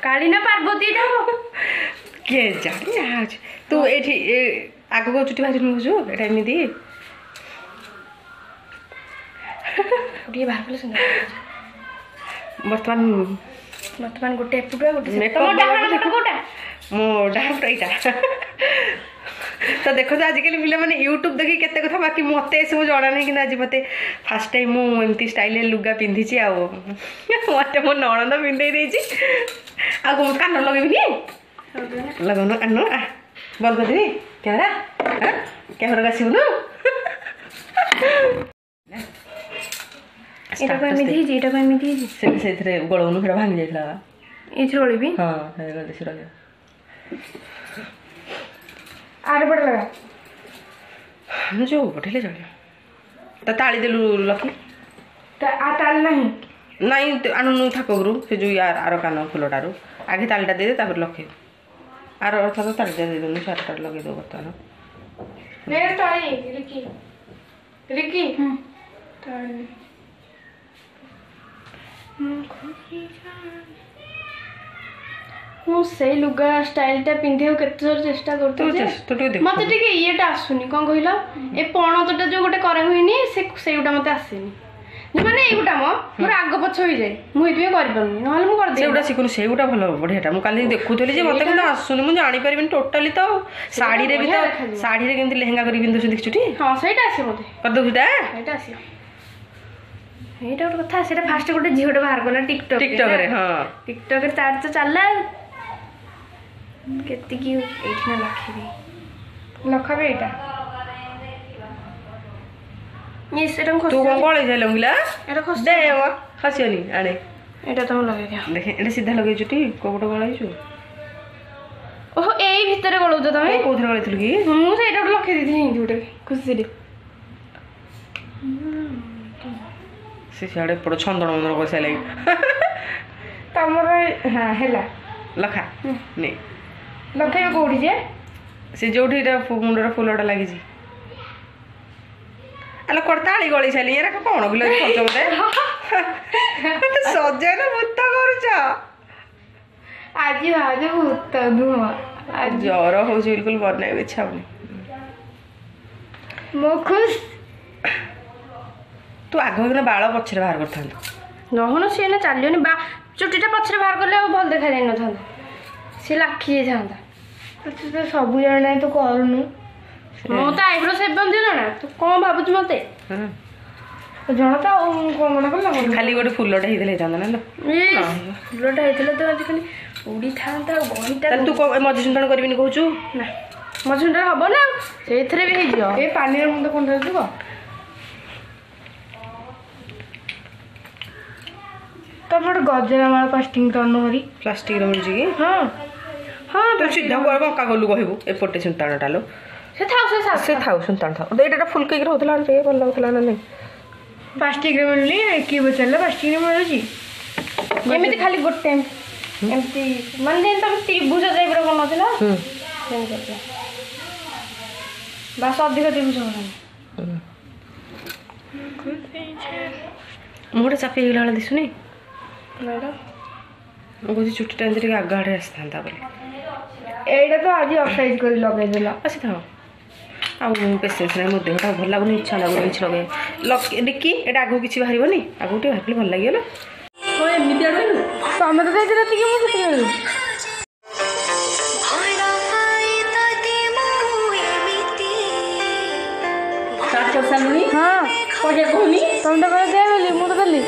काली ना पार्वती के जानी तू एठी आग को चुटी बाहर नुजु एटा एमिदी ये बाहर कले सुंदर वर्तमान गोटे एपुटा गोटे मेकअप डाहाण कोटा मो डाहाण इटा तो देखो आजिकल पिला मैंने यूट्यूब देखी केते कथा बाकी मते सब जाना नहीं कि आज मते फर्स्ट टाइम मु एमती स्टाइल लुगा पिंधिची आ मते मो नणंद पिंधे देची आ कान लगेबी लगन कान बंद कर देबी कैमरा कैमरा का सिउनु एटा को एमिदी जी एटा को एमिदी जी से रे गोळनु फेडा भांगी जाइला इथि रोळीबी हां हे गले सिरा आरे पड़ लगा जो पठेले चले तो ताली देलु लकी आ ताली नहीं नहीं आनु थाकगरु से जो यार आरो कान फुलटारू आगे तालीटा दे दे तापर लखे आरो अर्थ तो तालीटा दे देनु शर्टटा लगे दो बर्तन मेरे ताली रिकी रिकी ताली मु से लुगा स्टाइलटा पिंधे केते जोर चेष्टा करते मते टिके येटा आसुनी कोन कहिला ए पणतटा जो गोटे करा होइनी सेउटा मते आसेनी माने एगुटा मोर आग पछ होई जाय मु इतबे करि परनी नहले मु कर दे सेउटा सिकुन सेउटा भलो बढ़ियाटा मु काली देखुथली जे मते केना आसुनी मु जानि परिबिन टोटली तो साड़ी रे भी तो साड़ी रे केमति लेहंगा करि बिंदु से देखछुटी हां सेटा आसे मते कर दोछुटा सेटा आसे एटा गोटे कथा सेटा फास्ट गोटे झियोटा बाहर करला टिकटॉक रे हां टिकटॉक रे तार तो चलला केति की एठना लखबी लखबे एटा ये सेरम खस तू कोन गळे जाय लंगिला एटा खस दे वा खसियोनी आने एटा तुम लगे दिया देखे एटा सीधा लगे जुटी कोबडो गळाइछु ओहो एई भितरे गळौ त तमे कोथरे गळैथुल की मु सेटा लखे दिथि हिंदी उठे खुशी रे से सियाडे पड़ छंदन मंदन करसा लागि तमर हां हेला लखा ने लखे कोडी जे से जोठी रे मुंडर फुलडा लागि जी अला करताली गळी छली एरा कोन गलो खर्च मते सजे ना भूत करछ आजी भाजे भूत दुह आज जर हो बिल्कुल बनाए इच्छा होनी मो खुश तू आग होना बाळ पछरे बाहर करथान नहन से ना चलियोनी बा चुटीटा पछरे बाहर करले भल देखा जाय न थांदा से लाखी जांदा तू तो सब जाने तो करनु मो तो आईब्रो सेव बंद ना तू कोन भाबुच मते जनता कोन मना करला खाली गोटे फुलटा हेतले जांदा ना फुलटा हेतले तो आज खाली उडी थांदा बहिटा तू को मजसुंदन करबिनी कहूचू ना मजसुंदन हबो ना सेथरे भी हे जियो ए पानी रे मुंड कोन रहजो तमर गजरा माल प्लास्टिक टर्न मरी प्लास्टिक रे मिलजी की हां हां तो सीधा को का गलु कहबो ए पटे सुंताण टालो से थाउ सुंताण थाउ एटा फुल के रहतला रे भल लागतला ना नहीं प्लास्टिक रे मिलनी की बचला प्लास्टिक रे मिलजी एमिति खाली गोटे एमिति मन दिन तम त्रिभुज टाइप रो बनथिला सेम करला बस अधिक त्रिभुज बना मोटे चापी गेला दिसुनी मैडम मुझे चुट्टी टाइम रे आगाड़े आस्था बोले एटा तो आज एक्सरसाइज कर लगे देला अच्छी था आ पेसेंस नहीं मो देहटा भल लगुन इच्छा लगुन किसी लगे डिक्की एटा आगु किसी बाहर आगु टे बाहर भल लगे हो एमती आड़ तमे तो कहते कि मु किसी स्टार्ट कर सालुनी हां कोजे कहनी तुम तो कह दे बोली मु तो दली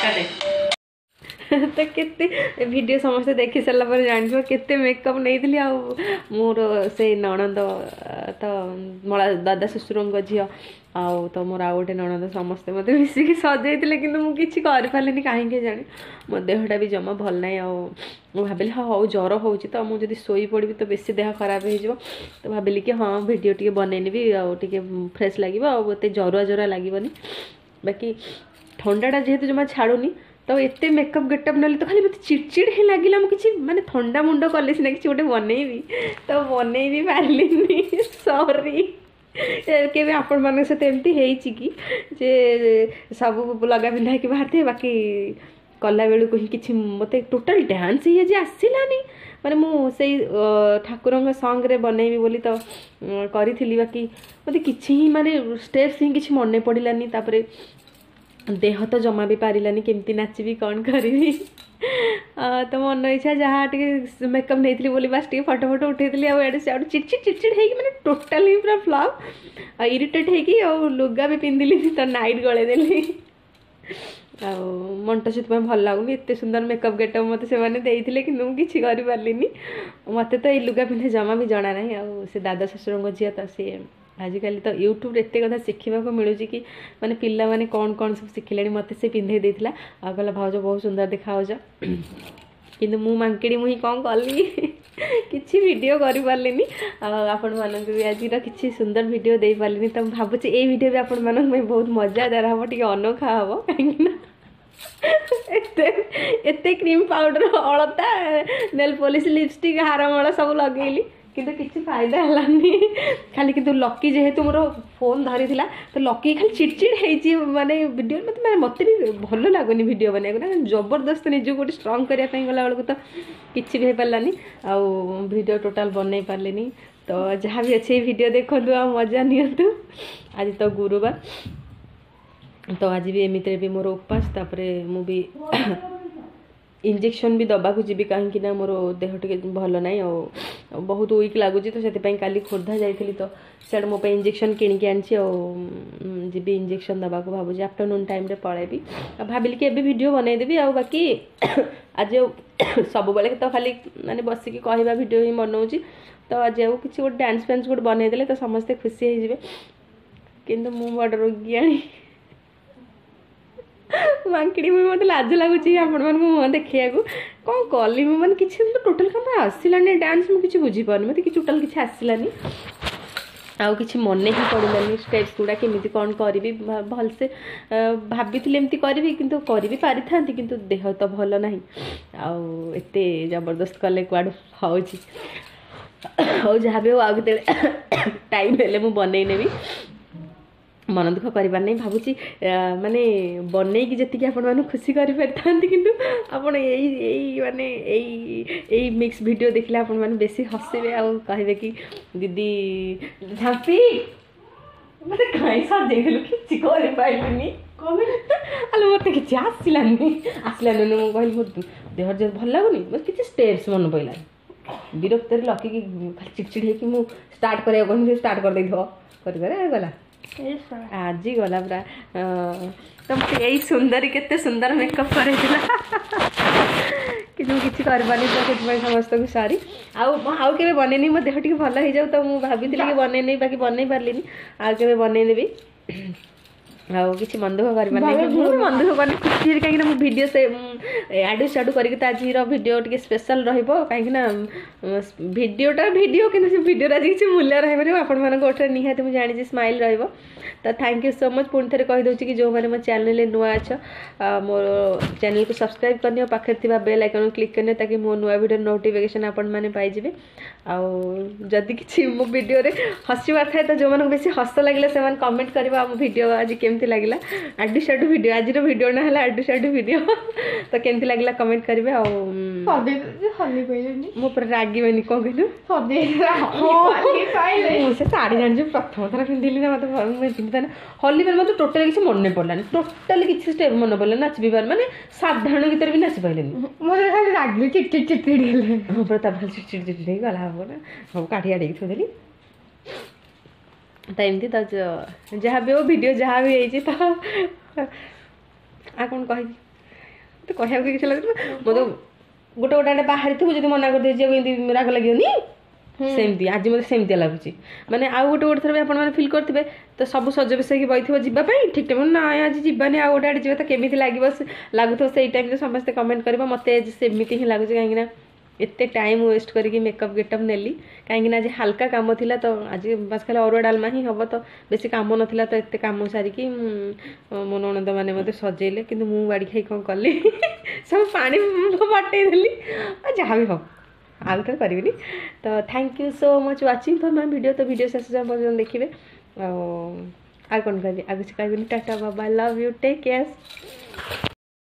तो केते वीडियो समस्त देखी सारा पर जान केते मेकअप नहीं मोर से नणंद तो मोर दादा ससुर झी आउ तो मोर आउ गोटे नणंद समस्ते मत मिसिक सजाई कि मुझे पारे कहीं जाने मो देहटा भी जमा भल ना भाविली हाँ हूँ ज्वर हो तो मुझे शोई पड़ी तो बेसी देह खराब हो तो भाविली कि हाँ वीडियो टे बनईनी आगे फ्रेश लगे आते जरुआ जरुआ लगभग बाकी ठंडाटा जेहेतु जमा छाड़ूनी तो एत मेकअप गेटअप ना तो खाली मत चिड़चिड़ ही लगे मुझे माने ठंडा मुंड कले सीना कि गोटे बनईबी तो बनई भी पार्ली सॉरी के आपण मान सहित एमती कि जे सब लगा पिंधा कि बाहर थे बाकी कला बेलू ही कि मत टोटाल डांस ही जे आसलानी माने मुझे ठाकुर सॉन्ग रे बनईबी बोली तो करी बाकी मत कि माने स्टेप्स ही किसी मन पड़ानी तापर देह तो जमा भी पारानी केमती नाचबी कौन करी तो मन इच्छा जहाँ टे मेकअप नहीं बोली बास टे फटो फटो उठे आड़े से चिड़चिड़ चिड़चिड़ हो मैंने टोटाली पूरा फ्लॉप इरिटेट हो लुगा भी पिंधिली तो नाइट गलेदेली मन से भल लगुनि एत सुंदर मेकअप गेटअप मत से कि किसी करें मत तो ये लुगा पिंधे जमा भी जना ना से दादा ससुर झी तो सी आजिकल तो यूट्यूब एत कथा शिखा मिलूँ कि माने पिला माने कौन कौन सब शिखिले मत से पिंधे देता आ कहला भाज बहुत सुंदर देखा किंतु मु मांकिड़ी मुही कौन कली किसी वीडियो कर पार्ली आपण मानक भी आज किसी सुंदर वीडियो दे पार्ली तो भावुँ ये वीडियो भी आपण मानक बहुत मजादार हम टे अनोखा हम कहीं एते क्रीम पाउडर अलता नेल पॉलिश लिपस्टिक हारमाला सब लगेली किंतु किसी फायदा है खाली किंतु लकी जेहेतु मोर फोन धरी तो लकी खाली चिड़चिड़ हो माने वीडियो मत भी भल लगुनि वीडियो बनाया जबरदस्त निज गोटे स्ट्रंग करने गला बेलू तो किसी भी हो पारानी वीडियो टोटाल बनई पार्ली तो जहाँ भी अच्छे वीडियो देखु आ मजा नियंतु आज तो गुरुवार तो आज भी एमती भी मोर उपास तापर मु भी इंजेक्शन भी दबा को जी कहीं मोर देह टे भल ना बहुत वीक लगुच तो से काली खोर्धा जाइली तो सियाड़ मो इंजेक्शन किणिकी आनी जी इंजेक्शन दबा को भावुँ आफ्टरनून टाइम रे पलैबी भाविली कि एबे वीडियो बनईदेवी आ बाकी आज सब बेले तो खाली माने बसिकी कहवा वीडियो ही बनाऊँगी तो आज आउ कि गोटे डांस फैंस गोटे बनईदे तो समस्ते खुशी होइजिबे किंतु मु बड़ रोगियाणी मांकिड़ी मुझे मत लाज लगुच मुँह देखा कौन कली मैंने किसी टोटाल कम आसलानी डांस मुझे किसी बुझीपार मत कि टोटाल किसी आसलानी आउ कि मन ही पड़ानी स्टेप्स गुड़ा केमी कौन करी भलसे भाभी एमती करी किंतु करी पारि था किंतु देह तो भल ना आते जबरदस्त कले कुआड़ हूँ जहाँ भी हो आगे टाइम हेले मुझे बनई नेबी मन दुख करार नहीं भावुँ माने बनई जी आपण खुशी कर किंतु आपण माने यही मिक्स वीडियो देखले आपण माने बेसी हसबे आ कहे कि दीदी झांपी मत कहीं सजेगलु किसी कर पाइलुनी अल मत कि आसलानी मुझे कहली मोर देह जो भल लगुनि मत कि स्टेप्स मन पड़ा विरक्त लकी कि चिड़चिड़ हो स्टार्ट कर स्टार्ट कर गला आज गला पूरा तो यही सुंदर केते सुंदर मेकअप कर किसी करवानी तो समस्त को सॉरी आउ के बनईनी मो देह टे भल हो जाऊ तो मुझे भाभी कि बनई बाकी बनई पार्ली आउ के बनईदेवी आउ कि मन दुख कर मन दुख कर खुशी कहीं वीडियो से आडू साडू करके आज वीडियो टे स्पेशल कहीं वीडियोटा वीडियो कि वीडियो आज किसी मूल्य रही निहाती मुझे जानी स्माइल रही तो थैंक यू सो मच पुणी थे कहीदे कि जो मैंने मो चैनल नुआ अच्छ मोर चैनल को सब्सक्राइब करनी पाखे बेल आइकन क्लिक करनी ताकि मो नुआ वीडियो नोटिफिकेशन आपण मैंने पाइबे आदि किसी मो वीडियो रे हसबार थाए तो जो मैंने बेसी हस लगे से कमेंट करवा वीडियो आज केमती लगे आडू साडू वीडियो आज वीडियो ना है आडू साडू वीडियो तो केमती लगे कमेंट करेंगे मो पर रागिबेनी कौन कहलु से साड़ी जानी प्रथम थर पिंधिली ना मतलब पिंधि हली बेल मतलब टोटाल किसी मन पड़ानी टोटाल किसी स्टेप मन पड़ा नाच भी पार माने साधारण गीत भी नाच पारे मोर खाली रागिली चिड़चिड़ चिड़चिड़ हाँ पूरा तब चिड़चिड़ चिड़चिड़ गला हम ना सब काठी आड़ी थोड़ी तो एमती तो जहाँ भी हो वीडियो जहाँ भी है तो आ कौन कह तो कहବାକୁ କିଛି ଲାଗୁଛି ମୁଁ ତ ଗୋଟେ ଗୋଟେ ଆଡ଼େ ବାହାରିଥିବୁ ଯଦି ମନା କରିଦେଇ ଯିବାକୁ ଏମିତି ରାଗ ଲାଗିବନି ସେମିତି ଆଜି ମୋତେ ସେମିତିଆ ଲାଗୁଛି ମାନେ ଆଉ ଗୋଟେ ଥର ବି ଆପଣମାନେ ଫିଲ୍ କରିଥିବେ ତ ସବୁ ସଜବେଶ ହେଇକି ବଇଥିବ ଯିବା ପାଇଁ ଠିକ୍ ଟାଇମ୍ ନାଇଁ ଆଜି ଯିବାନି ଆଉ ଗୋଟେ ଆଡ଼େ ଯିବା ତ କେମିତି ଲାଗୁଥିବ ସେଇ ଟାଇମ୍ରେ ସମସ୍ତେ କମେଣ୍ଟ କରିବ ମୋତେ ଆଜି ସେମିତି ହିଁ ଲାଗୁଛି କାହିଁକିନା एते टाइम वेस्ट करके मेकअप गेटअप नेली कहीं आज हल्का काम थिला तो आज बस खाली अरुआ डालमा ही हम तो बेसी काम नाला तो एत कम सारिकी मो ननद मैंने मत सजेले कि बाड़ी खाई कौन कली सब पानी बटेदेली जहाँ भी हम आउ थे करी तो thank you so much watching for my video तो वीडियो शेष पर्यटन देखिए आ कौन कह आगे कहबी tata bye bye love you take care.